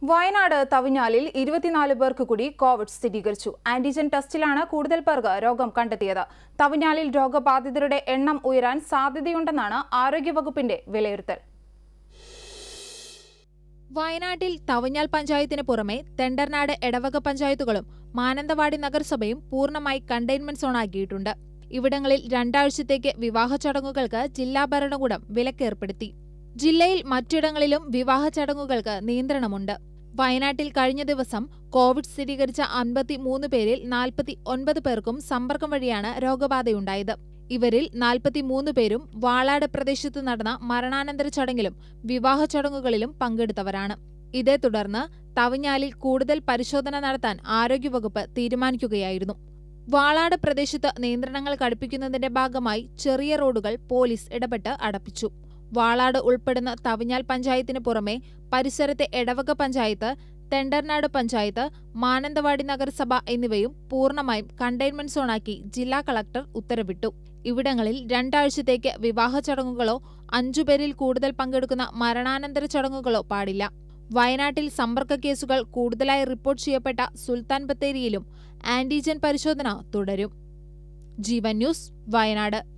വയനാട് തവിഞ്ഞാലിൽ 24 പേർക്ക് കൂടി കോവിഡ് സ്ഥിരീകരിച്ചു. ആന്റിജൻ ടെസ്റ്റിലാണ് കൂടുതൽ പേർക്ക് രോഗം കണ്ടെത്തിയത്. തവിഞ്ഞാലിൽ രോഗബാധിതരുടെ എണ്ണം ഉയരാൻ സാധ്യതയുണ്ടെന്നാണ് ആരോഗ്യവകുപ്പിന്റെ വിലയിരുത്തൽ. വയനാട്ടിൽ തവിഞ്ഞാൽ പഞ്ചായത്തിന് പുറമെ തെണ്ടർനാട് എടവക പഞ്ചായത്തുകളും മാനന്തവാടി നഗരസഭയും പൂർണ്ണമായി കണ്ടെയ്ൻമെന്റ് സോണാക്കിയിട്ടുണ്ട്. ഇവിടങ്ങളിൽ 2 ആഴ്ചത്തേക്ക് വിവാഹ ചടങ്ങുകൾക്ക് ജില്ലാ ഭരണകൂടം വിലക്കേർപ്പെടുത്തി. ജില്ലയിൽ മറ്റിടങ്ങളിലും വിവാഹ ചടങ്ങുകൾക്ക് നിയന്ത്രണമുണ്ട്. വയനാട്ടിൽ കഴിഞ്ഞ ദിവസം കോവിഡ് സ്ഥിരീകരിച്ച 53 പേരിൽ 49 പേർക്കും സമ്പർക്കം വഴിയാണ് രോഗബാധയുണ്ടായത്. ഇവരിൽ 43 പേരും വാളാട് പ്രദേശത്ത് നടന്ന മരണാനന്തര ചടങ്ങിലും വിവാഹ ചടങ്ങുകളിലും പങ്കെടുത്തവരാണ്. ഇതേ തുടർന്ന് തവിഞ്ഞാലിൽ കൂടുതൽ പരിശോധന നടത്താൻ ആരോഗ്യവകുപ്പ് തീരുമാനിക്കുകയായിരുന്നു. വാളാട് പ്രദേശത്ത് നിയന്ത്രണങ്ങൾ കടുപ്പിക്കുന്നതിന്റെ ഭാഗമായി ചെറിയ റോഡുകൾ പോലീസ് ഇടപെട്ട് അടപ്പിച്ചു. വാളാട് ഉൾപ്പെടുന്ന തവിഞ്ഞാൽ പഞ്ചായത്തിന് പുറമെ പരിസരത്തെ എടവക പഞ്ചായത്ത്, തെണ്ടർനാട് പഞ്ചായത്ത്, മാനന്തവാടി നഗരസഭ എന്നിവയും പൂർണ്ണമായും കണ്ടെയ്ൻമെന്റ് സോണാക്കി ജില്ലാ കളക്ടർ ഉത്തരവിട്ടു. ഇവിടങ്ങളിൽ 2 ആഴ്ചത്തേക്ക് വിവാഹ ചടങ്ങുകളോ 5 പേരിൽ കൂടുതൽ പങ്കെടുക്കുന്ന മരണാനന്തര ചടങ്ങുകളോ പാടില്ല. വയനാട്ടിൽ സമ്പർക്ക കേസുകൾ കൂടുതലായി റിപ്പോർട്ട് ചെയ്യപ്പെട്ട സുൽത്താൻ ബത്തേരിയിലും ആന്റിജൻ പരിശോധന തുടരും. ജീവൻ ന്യൂസ്, വയനാട്.